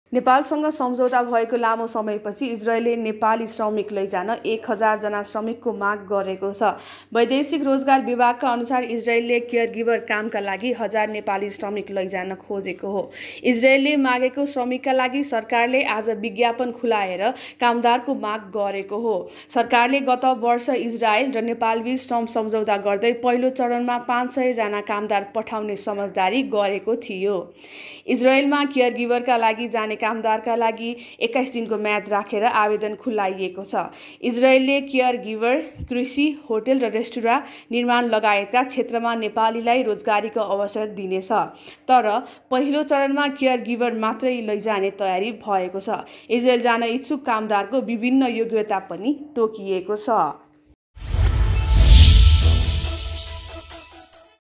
नेपालसँग सम्झौता भएको लामो समयपछि इजरायलले नेपाली श्रमिक लैजान 1000 जना श्रमिकको माग गरेको छ। वैदेशिक रोजगार विभागका अनुसार इजरायलले केयरगिभर कामका लागि 1000 नेपाली श्रमिक लैजान खोजेको हो। इजरायलले मागेको श्रमिकका लागि सरकारले आज विज्ञापन खुलाएर कामदारको माग गरेको हो। सरकारले गत वर्ष इजरायल र नेपालबीच श्रम सम्झौता गर्दै पहिलो चरणमा 500 जना कामदार पठाउने समझदारी गरेको थियो। इजरायलमा केयरगिभरका लागि जाने कामदारका लागि 21 दिनको म्याद राखेर आवेदन खुलाइएको छ। इजरायलले केयरगिभर, कृषि, होटल र रेस्टुराँ, निर्माण लगायतका क्षेत्रमा नेपालीलाई रोजगारीको अवसर दिनेछ। तर पहिलो चरणमा केयरगिभर मात्रै लैजाने तयारी भएको छ। इजरायल जान इच्छुक कामदारको विभिन्न योग्यता पनि तोकिएको छ।